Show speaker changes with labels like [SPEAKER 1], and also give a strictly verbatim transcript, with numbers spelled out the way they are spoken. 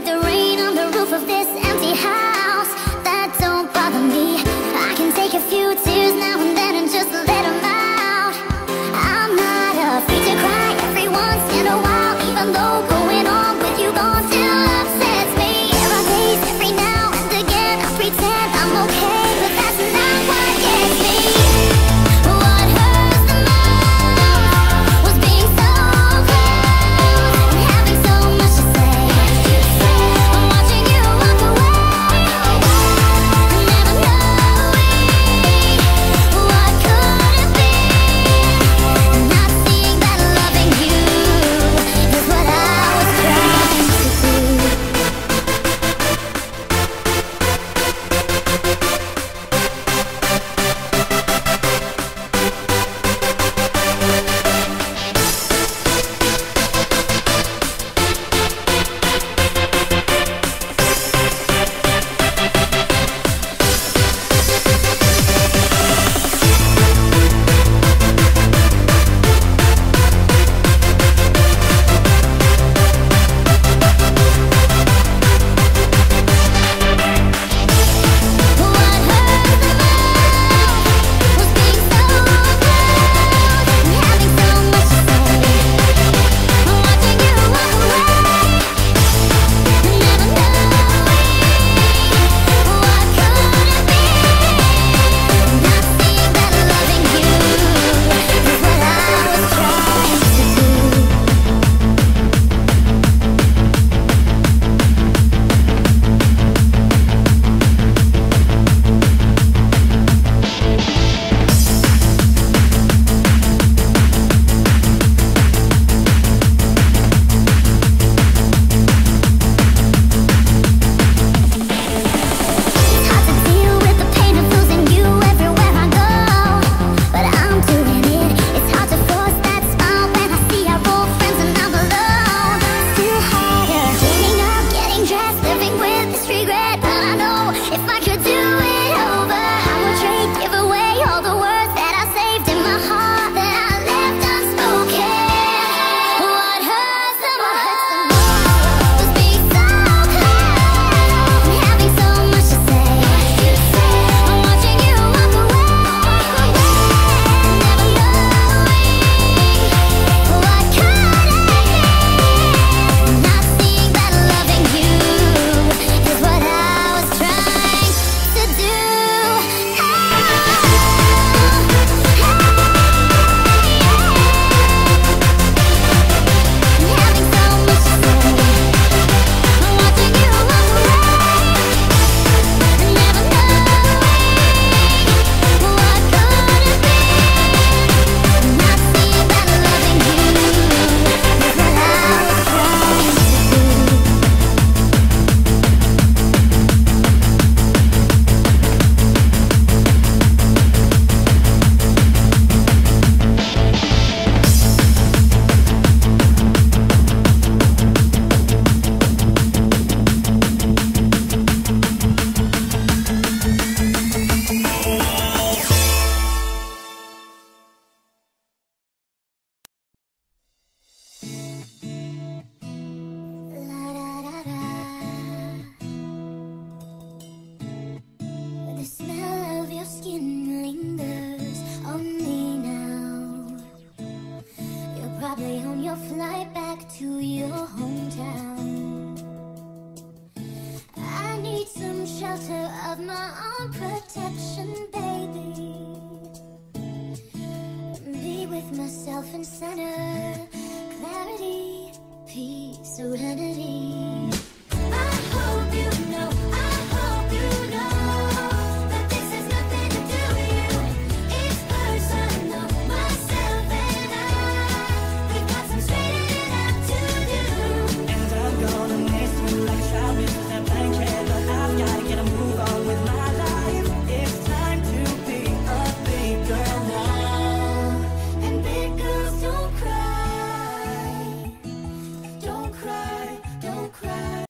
[SPEAKER 1] like the rain on the roof of this empty house. That don't bother me. I can take a few tears now and then and just let them out. I'm not afraid to cry every once in a while, even though going on with you gone still upsets me. There are days every now and again I pretend I'm okay, but that's not what gets me. What hurts the most was being so close and having so much to say. I'm watching you walk away, never knowing what could have been. Not seeing that loving you is what I was trying to do. The smell of your skin lingers on me now. You're probably on your flight back to your hometown. I need some shelter of my own protection, baby. Be with myself and center.